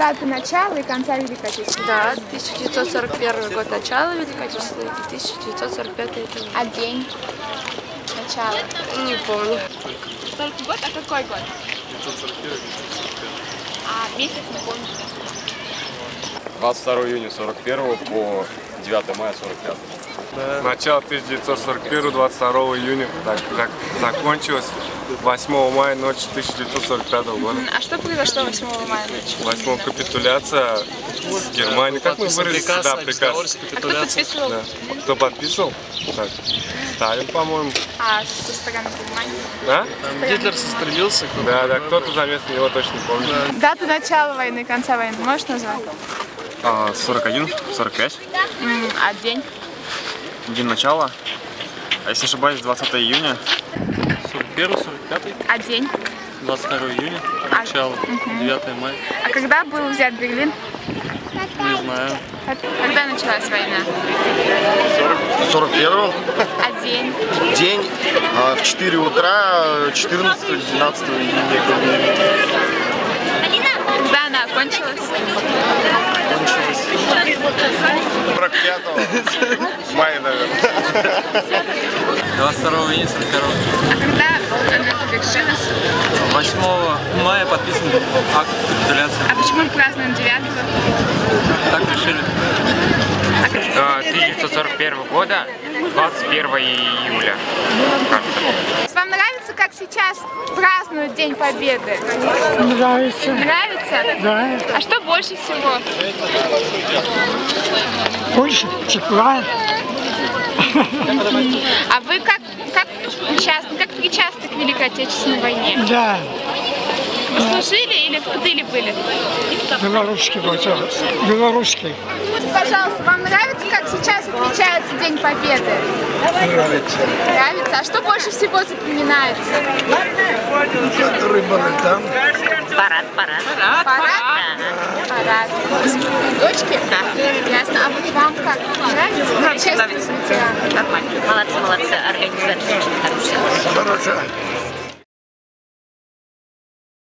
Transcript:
даты начала и конца Великой Отечественной? Да, 1941 год начала Великой Отечественной и 1945 это. А день начала? Не помню. Только год, а какой год? 1941. А месяц не помните? 22 июня 41 по 9 мая 45. Начало 1941, 22 июня, так закончилось 8 мая ночи 1945 года. А что произошло 8 мая ночью? 8 капитуляция с Германией. Как мы выразились? Да, приказ. А кто подписывал? Да. Кто подписывал? Так, Сталин, по-моему. А со стороны Германии? Да? Гитлер застрелился. Да, кто-то заместо него точно не помню. Дату начала войны, конца войны можешь назвать? 41, 45. А день? День начала. А если ошибаюсь, 20 июня. 41, 45, А день? 22 июня, начало, 9 мая. А когда был взят Берлин? Не знаю. Когда началась война? 41-го. А день? День в 4 утра 14-12 июня. Когда она окончилась? 45 мая, наверное. 22 июня, 41. А когда она завершилась? 8 мая подписан акт капитуляции. А почему мы празднуем 9-го? Так решили. 1941 года, 21 июля. Вам нравится, как сейчас празднуют День Победы? Нравится. Нравится? Да. А что больше всего? Больше тепла. А вы как причастны к Великой Отечественной войне? Да. Вы служили или в тыле были? Белорусский вот. Белорусский. Пожалуйста, вам нравится, как сейчас отмечается День Победы? Нравится. Нравится? А что больше всего запоминается? Рыба там. Парад. Парад? Парад. Дочки? Да. Ясно. А вот вам как? Нравится? Честно, ветераны. Нормально. Молодцы. Организация очень хорошая. Хорошо.